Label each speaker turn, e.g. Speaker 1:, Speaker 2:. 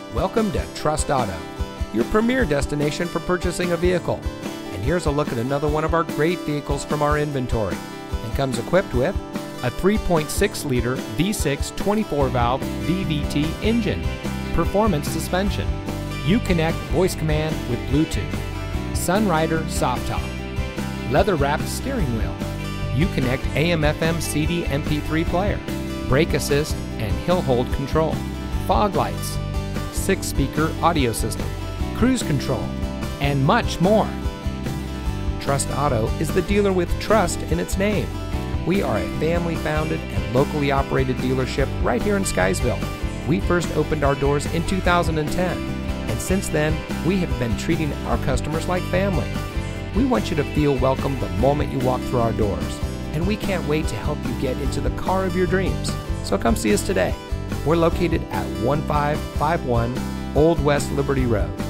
Speaker 1: Welcome to Trust Auto, your premier destination for purchasing a vehicle. And here's a look at another one of our great vehicles from our inventory. And comes equipped with a 3.6-liter V6 24-valve VVT engine, performance suspension, Uconnect voice command with Bluetooth, Sunrider soft top, leather-wrapped steering wheel, Uconnect AM/FM CD MP3 player, brake assist and hill hold control, fog lights, 6-speaker audio system, cruise control, and much more. Trust Auto is the dealer with trust in its name. We are a family-founded and locally operated dealership right here in Skiesville. We first opened our doors in 2010, and since then, we have been treating our customers like family. We want you to feel welcome the moment you walk through our doors, and we can't wait to help you get into the car of your dreams. So come see us today. We're located at 1551 Old West Liberty Road.